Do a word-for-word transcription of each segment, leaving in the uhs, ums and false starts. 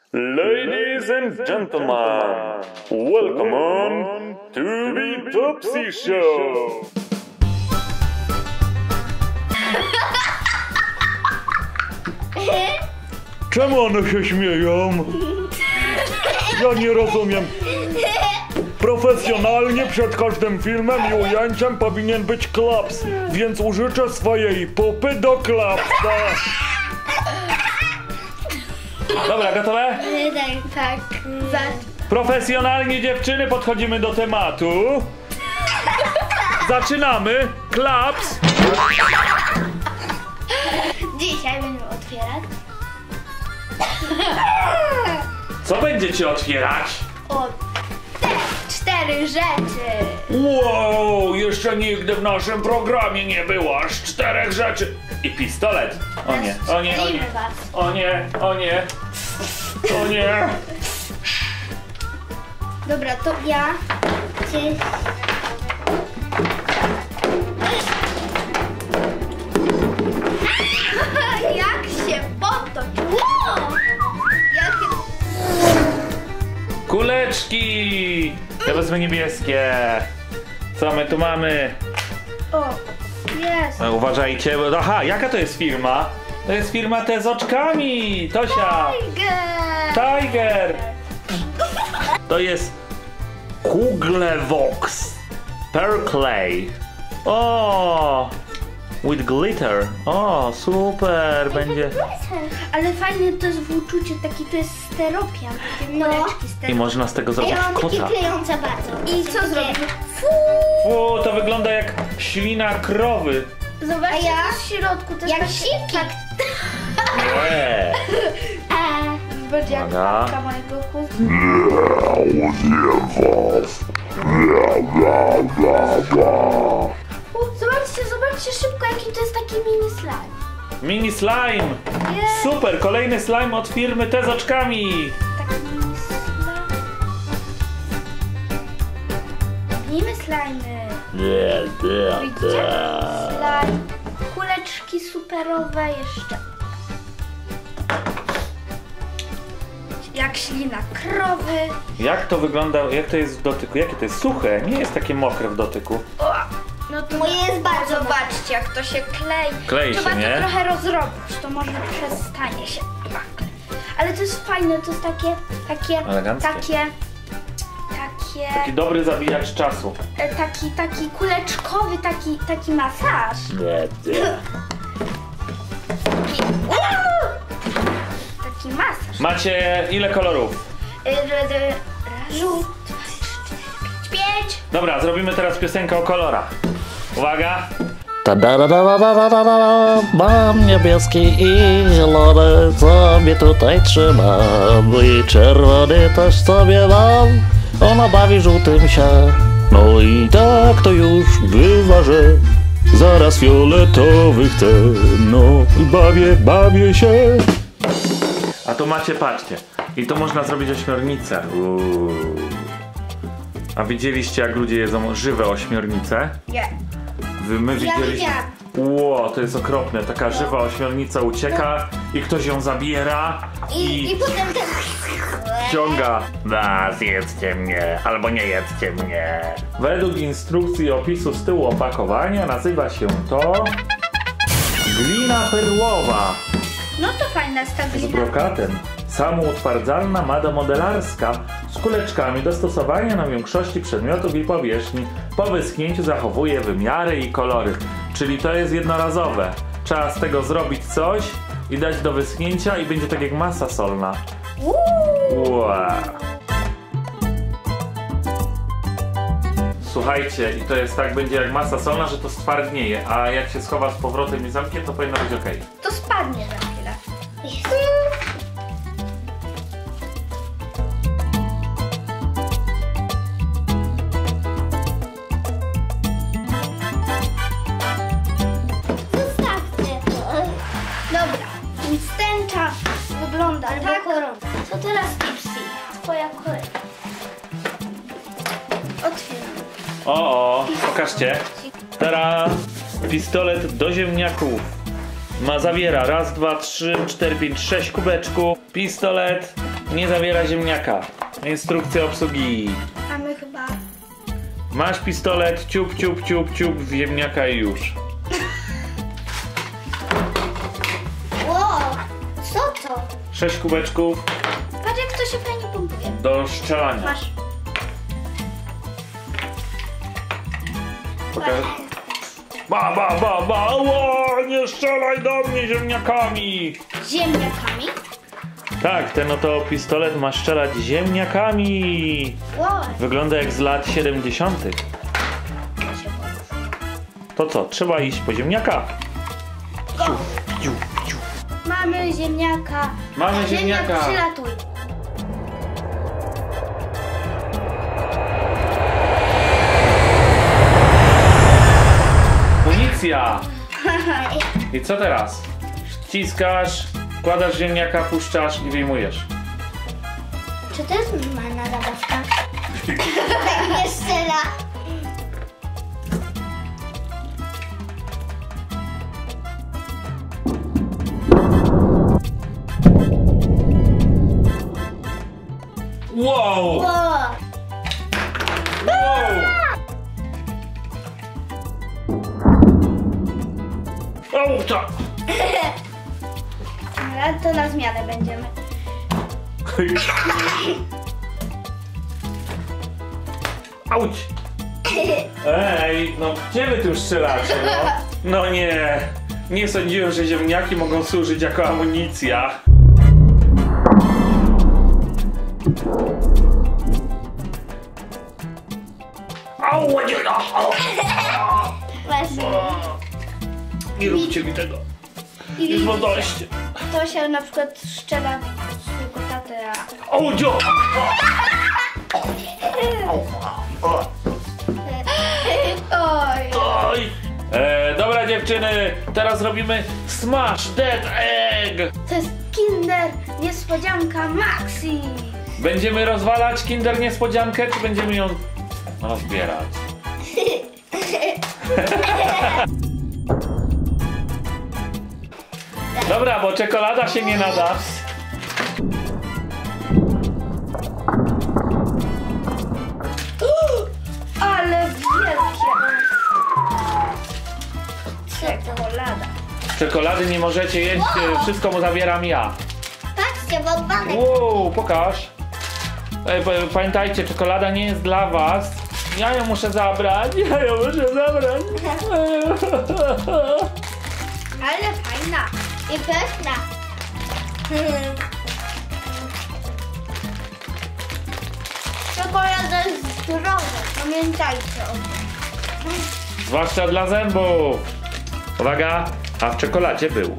Ladies and gentlemen, welcome on to the Topsy Show. Czemu one się śmieją? Ja nie rozumiem. Profesjonalnie przed każdym filmem i ujęciem powinien być klaps, więc użyczę swojej pupy do klapsa. Dobra, gotowe? Tak, tak. Profesjonalnie, dziewczyny, podchodzimy do tematu. Zaczynamy. Klaps. Dzisiaj będziemy otwierać. Co będziecie otwierać? O, te cztery rzeczy. Wow, jeszcze nigdy w naszym programie nie było aż czterech rzeczy. I pistolet. O nie, o nie, o nie. O nie, o nie. O nie. Dobra, to ja cię... Jak się potoczy? Wow! Jakie... Kuleczki. Ja wezmę niebieskie. Co my tu mamy? O, jest. No, uważajcie, bo... Aha, jaka to jest firma? To jest firma te z oczkami. Tosia. Tiger. Tiger. To jest Kuglevox Perclay. O, with glitter. O, super będzie. Ale fajnie to jest w uczuciu, taki to jest steropian. Takie No. kuleczki I steropian. można z tego Ja zrobić mam takie kota. klejące bardzo. I co zrobić? Fu, to wygląda jak ślina krowy. Zobaczcie, A ja? co w środku. To Jak jest siki. tak, Nie. będzie jak Uwaga. babka mojego kuzyn. Zobaczcie, zobaczcie szybko, jaki to jest taki mini slime. Mini slime. Jest. Super, kolejny slime od firmy te z oczkami. Taki mini slime. Mini slimy. Widzicie? Slime. Kuleczki superowe jeszcze. Jak ślina krowy. Jak to wygląda, jak to jest w dotyku? Jakie to jest suche? Nie jest takie mokre w dotyku. O, no to Moje jest bardzo zobaczcie, jak to się klei. Klei się, Trzeba nie? to trochę rozrobić, to może przestanie się. Ale to jest fajne, to jest takie, takie, Eleganckie. takie, takie, Taki dobry zabijacz czasu. e, taki, taki kuleczkowy, taki, taki masaż. Nie, nie. Taki masaż. Macie ile kolorów? Y, r- r- Raz, dwa, trzy, cztery, pięć, pięć. Dobra, zrobimy teraz piosenkę o kolorach. Uwaga. Ta da da da da da da da. Mam niebieski i zielony, sobie tutaj trzymam. I czerwony też sobie mam, ona bawi żółtym się. No i tak to już bywa, że zaraz fioletowy chcę. No i bawię, bawię się. A tu macie, patrzcie. I tu można zrobić ośmiornicę. Uuu. A widzieliście, jak ludzie jedzą żywe ośmiornice? Nie. Wy, my widzieliśmy. widziałam. Ło, to jest okropne. Taka żywa ośmiornica ucieka i ktoś ją zabiera I, i, i potem ten... wciąga. Da, zjedzcie mnie, albo nie jedzcie mnie. Według instrukcji opisu z tyłu opakowania nazywa się to glina perłowa No to fajna z stabilna. brokatem. Samoutwardzalna mada modelarska z kuleczkami dostosowania na większości przedmiotów i powierzchni. Po wyschnięciu zachowuje wymiary i kolory. Czyli to jest jednorazowe. Trzeba z tego zrobić coś i dać do wyschnięcia i będzie tak jak masa solna. Wow. Słuchajcie, i to jest tak, będzie jak masa solna, że to stwardnieje, a jak się schowa z powrotem i zamknie, to powinno być ok. To spadnie za chwilę. Zostawcie to. Dobra, więc tęcza wygląda Albo tak. koronka. To teraz Tipsy. Twoja kolej. Otwieram. O, o, pokażcie. Teraz pistolet do ziemniaków. Ma zawiera raz, dwa, trzy, cztery, pięć, sześć kubeczków. Pistolet nie zawiera ziemniaka. Instrukcja obsługi. Mamy chyba... Masz pistolet, ciup, ciup, ciup, ciup w ziemniaka i już. Wow, co to? Sześć kubeczków Patrz jak to się fajnie pompuje. do strzelania. Masz. Pokaż. Ba, ba, ba, ba, ło, nie strzelaj do mnie ziemniakami. Ziemniakami. Tak, ten oto pistolet ma strzelać ziemniakami. Wow. Wygląda jak z lat siedemdziesiątych. To co, trzeba iść po ziemniaka? Ciu, ciu, ciu. Mamy ziemniaka. Mamy Ziemniak, ziemniaka. przylatuj. Municja! I co teraz? Ściskasz, wkładasz ziemniaka, puszczasz i wyjmujesz. Czy to jest normalna zabawka? Tak nie strzela. Wow! Wow. Wow! O, to! Ale to na zmianę będziemy. Auć! Ej, no gdzie wy tu strzelacie, no? No nie, nie sądziłem, że ziemniaki mogą służyć jako amunicja. Au, nie, au. Właśnie. Nie róbcie mi tego. I Już mam dość. to się na przykład strzela w swojego tatę, a... O, dzio! Oj. Oj! E, dobra dziewczyny, teraz robimy Smash That Egg! To jest Kinder Niespodzianka Maxi. Będziemy rozwalać Kinder Niespodziankę, czy będziemy ją rozbierać? Dobra, bo czekolada się nie nada. Ale wielkie. Czekolada. Czekolady nie możecie jeść, Wow. wszystko mu zabieram ja. Patrzcie, bo dzbanek. Wow, pokaż. Ej, pa- pamiętajcie, czekolada nie jest dla was. Ja ją muszę zabrać, ja ją muszę zabrać. Ale fajna. I pyszna. Czekolada jest zdrowa. Pamiętajcie o tym. Zwłaszcza dla zębów. Uwaga, a w czekoladzie był.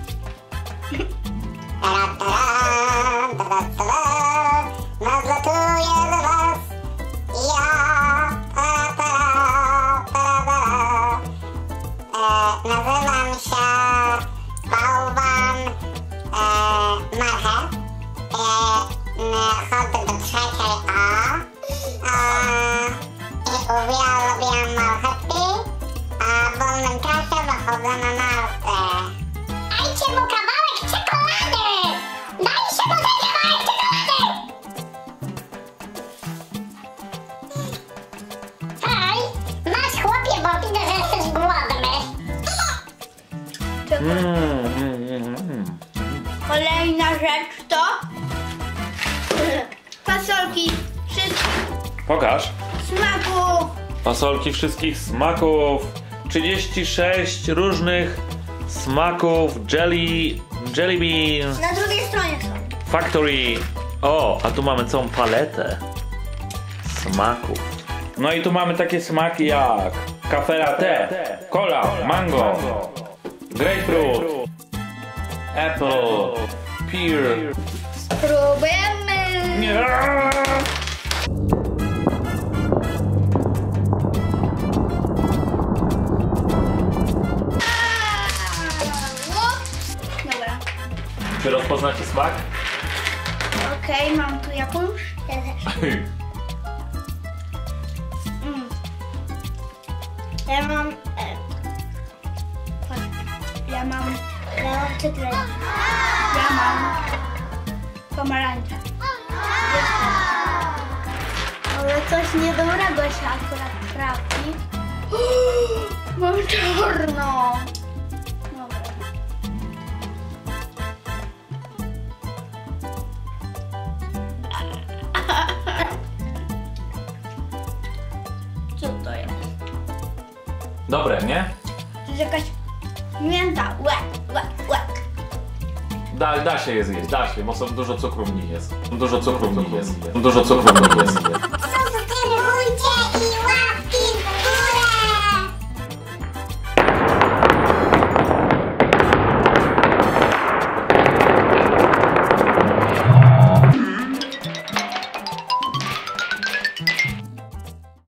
Nadlatuję do was. Ja. Ta, ta, ta, ta, e, nazywam się Bałwan e, Marchew. E, chodzę do trzeciej A. E, I uwielbiam marchewki. A w wolnym czasie wychodzę na narty. Dajcie mu kawałek czekolady! Dajcie mu ten kawałek czekolady! Hej, masz chłopie, bo widzę, że jesteś głodny. Czekol- Mm, mm, mm, mm. Kolejna rzecz to fasolki wszystkich Pokaż. smaków. Fasolki wszystkich smaków. trzydzieści sześć różnych smaków. Jelly, jelly beans, Na drugiej stronie są. factory. O, a tu mamy całą paletę smaków. No i tu mamy takie smaki jak kafe latte, cola, mango, grapefruit, apple, pear. Spróbujemy. Nie. Dobra. Czy rozpoznacie smak? Okej, mam tu jakąś. Mm. Ja mam... E, ja mam... Ja mam cytrynę. Ja mam pomarańczę. coś niedobrego się akurat trafi. Mam czarną. Dobra. Co to jest? Dobre, nie? To jest jakaś mięta. Łe, łe, łe. Da, da się je zjeść, da się, bo są dużo cukru w nich jest. Dużo cukru w nich jest. Dużo cukru w nich jest. Subskrybujcie i łapki